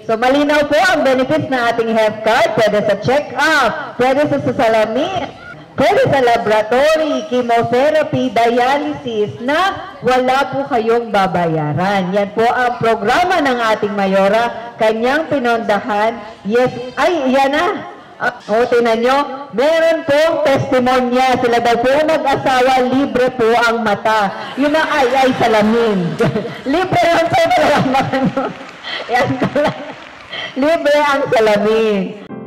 So malinaw po ang benefits ng ating health card. Pwede sa check-up, pwede sa salamin, pwede sa laboratory, chemotherapy, dialysis na wala po kayong babayaran. Yan po ang programa ng ating Mayora, kanyang pinondahan. Yes, ay, yan na. O, tinan nyo, meron pong testimonya. Sila daw po mag-asawa, libre po ang mata. Yung mga ay salamin. Libre lang po talaga. Yan ko lang. Libre ang salamin.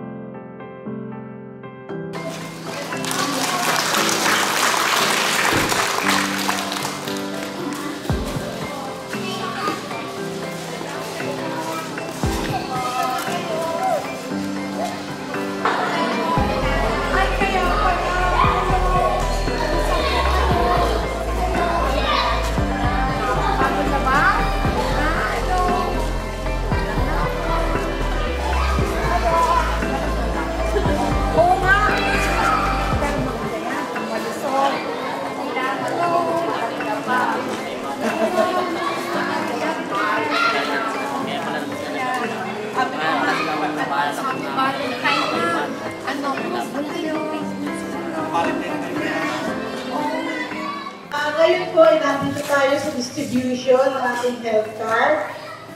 Ngayon po ay nandito tayo sa distribution ng ating health card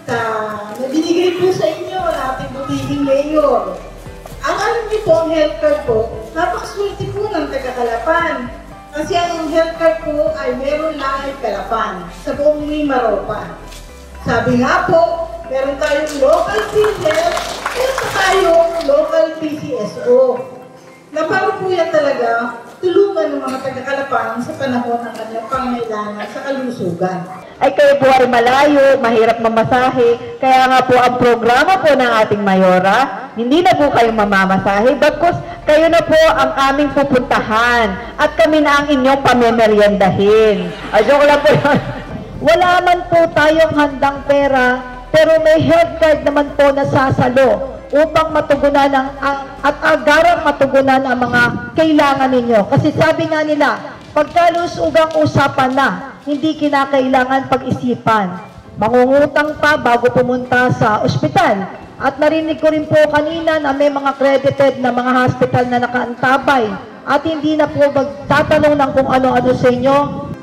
na binigay po sa inyo ng ating butiking mayor. Ang alam niyo po, ang health card po, napakaswerte po ng taga-Calapan. Kasi ang health card po ay meron lang ay Calapan sa buong Mimaropa. Sabi nga po, meron tayong local PhilHealth, meron pa tayong local PCSO. Na paano po yan talaga tulungan ng mga taga-Calapan sa panahon ng kanyang pangangailangan sa kalusugan. Ay kayo po ay malayo, mahirap mamasahe, kaya nga po ang programa po ng ating Mayora, hindi na po kayong mamamasahe, bagkus kayo na po ang aming pupuntahan at kami na ang inyong pamemeriendahin. Ay, joke lang po yun. Wala man po tayong handang pera, pero may health card naman po na sasalo upang matugunan at agarang matugunan ang mga kailangan ninyo. Kasi sabi nga nila, pagkalusugang usapan na, hindi kinakailangan pag-isipan. Mangungutang pa bago pumunta sa ospital. At narinig ko rin po kanina na may mga credited na mga hospital na nakaantabay at hindi na po magtatanong ng kung ano-ano sa inyo.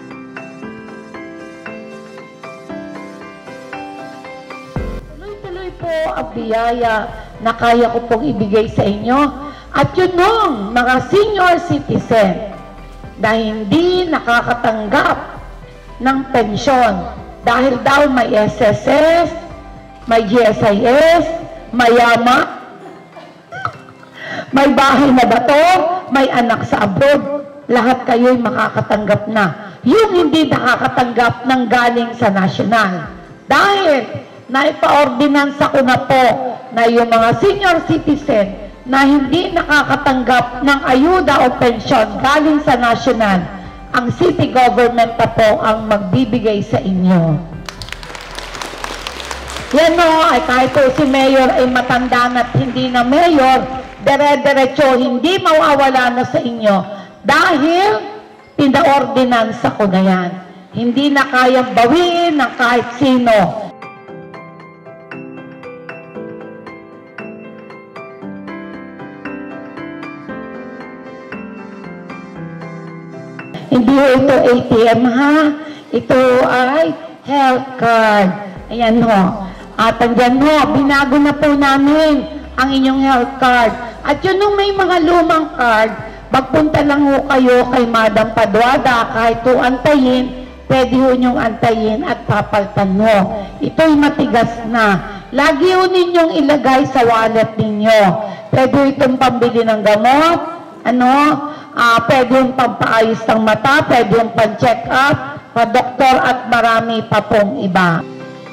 Tuloy-tuloy po ang biyaya na kaya ko pong ibigay sa inyo. At yun nung mga senior citizen na hindi nakakatanggap ng pensyon dahil daw may SSS, may GSIS, may yama, may bahay na bato, may anak sa abroad, lahat kayo'y makakatanggap na. Yung hindi nakakatanggap ng galing sa national. Dahil naipa-ordinansa ko na po na yung mga senior citizen na hindi nakakatanggap ng ayuda o pensyon galing sa national, ang city government na po ang magbibigay sa inyo. Yan o, ay kahit po si mayor ay matanda na at hindi na mayor, dire-diretso hindi mawawala na sa inyo dahil pinaordinansa ko na yan. Hindi na kayang bawiin ng kahit sino. Hindi ito ATM ha, ito ay health card. Ayan ho. At andyan ho, binago na po namin ang inyong health card. At yun nung may mga lumang card, magpunta lang ho kayo kay Madam Paduada, kahit ho antayin, pwede ho nyong antayin at papaltan ho. Ito'y matigas na. Lagi ho ninyong ilagay sa wallet ninyo. Pwede itong pambili ng gamot, pwede yung pampaayos ng mata, pwede yung pan-check up, pa-doktor at marami pa pong iba.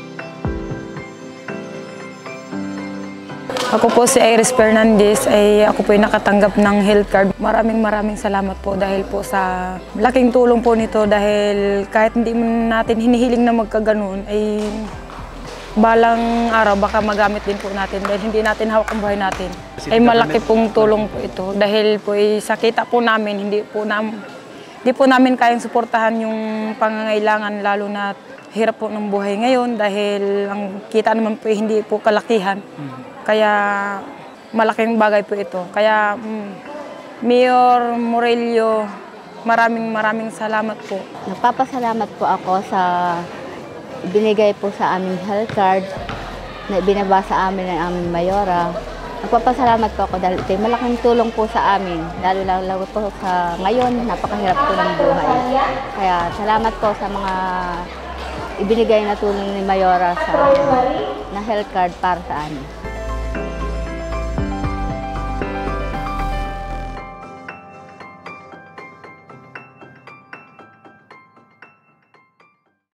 Ako po si Iris Fernandez, ako po ay nakatanggap ng health card. Maraming salamat po dahil po sa laking tulong po nito dahil kahit hindi natin hinihiling na magkaganon, ay balang araw baka magamit din po natin dahil hindi natin hawak ang buhay natin. Ay malaki pong tulong po ito dahil po sa kita po namin, hindi po namin kayang suportahan yung pangangailangan lalo na hirap po ng buhay ngayon dahil ang kita naman po hindi po kalakihan. Kaya malaking bagay po ito. Kaya Mayor Morelio, maraming salamat po. Nagpapasalamat po ako sa binigay po sa aming health card na binaba sa amin ng aming mayora. Nagpapasalamat po ako dahil ito malaking tulong po sa amin. Lalo po sa ngayon, napakahirap po ng buhay. Kaya salamat po sa mga ibinigay na tulong ni Mayora na health card para sa amin.